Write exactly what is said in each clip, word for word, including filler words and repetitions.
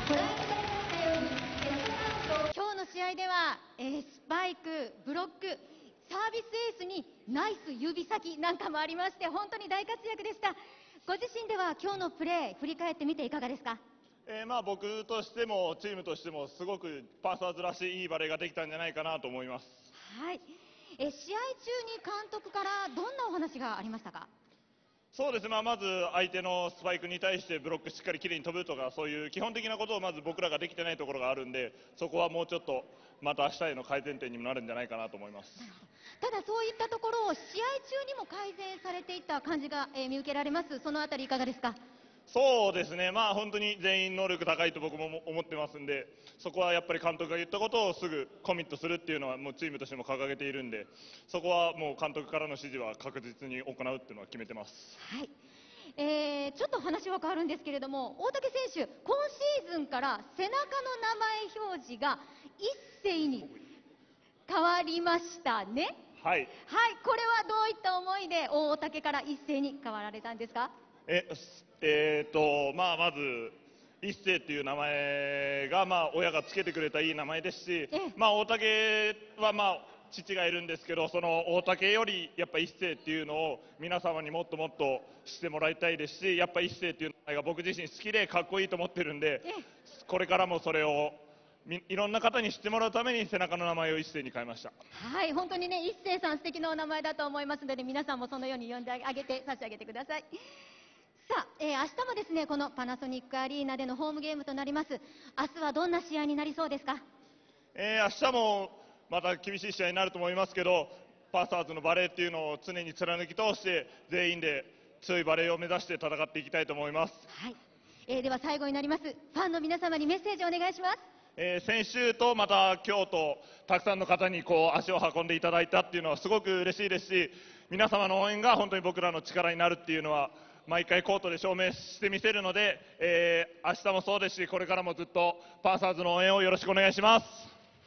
今日の試合では、えースパイク、ブロック、サービスエースにナイス指先なんかもありまして、本当に大活躍でした。ご自身では今日のプレー振り返ってみていかがですか？ えーまあ僕としてもチームとしてもすごくパーサーズらしいいいバレーができたんじゃないかなと思います。 はい、えー試合中に監督からどんなお話がありましたか？ そうですね、まあ、まず相手のスパイクに対してブロックしっかりきれいに飛ぶとか、そういう基本的なことをまず僕らができてないところがあるんで、そこはもうちょっとまた明日への改善点にもなるんじゃないかなと思います。 ただそういったところを試合中にも改善されていった感じが、えー見受けられます。そのあたりいかがですか？ そうですね、まあ本当に全員能力高いと僕も思ってますんで、そこはやっぱり監督が言ったことをすぐコミットするっていうのはもうチームとしても掲げているんで、そこはもう監督からの指示は確実に行うっていうのは決めてます。 はい、えーちょっと話は変わるんですけれども、大竹選手、今シーズンから背中の名前表示が一斉に変わりましたね。 はい、 はい、これはどういった思いで大竹から一斉に変わられたんですか？ ええーとまあ、まず一世っていう名前が、まあ、親がつけてくれたいい名前ですし、 ええまあ、大竹は、まあ、父がいるんですけど、その大竹よりやっぱ一世っていうのを皆様にもっともっと知ってもらいたいですし、やっぱ一世っていう名前が僕自身好きでかっこいいと思ってるんで、 ええこれからもそれをみいろんな方に知ってもらうために背中の名前を一世に変えました。 はい、本当にね、一星さん素敵なお名前だと思いますので、皆さんもそのように呼んであげて差し上げてください。さあ、えー明日もですね、このパナソニックアリーナでのホームゲームとなります。明日はどんな試合になりそうですか？ えー明日もまた厳しい試合になると思いますけど、パーサーズのバレーっていうのを常に貫き通して全員で強いバレーを目指して戦っていきたいと思います。 はい、えーでは最後になります、ファンの皆様にメッセージをお願いします。 えー先週とまた今日とたくさんの方にこう足を運んでいただいたっていうのはすごく嬉しいですし、皆様の応援が本当に僕らの力になるっていうのは毎回コートで証明してみせるので、えー明日もそうですし、これからもずっとパーサーズの応援をよろしくお願いします。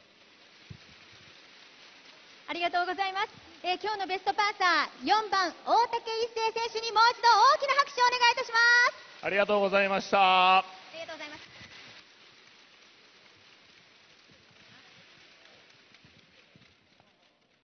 ありがとうございます。えー今日のベストパーサーよんばん大竹一星選手にもう一度大きな拍手をお願いいたします。 ありがとうございました。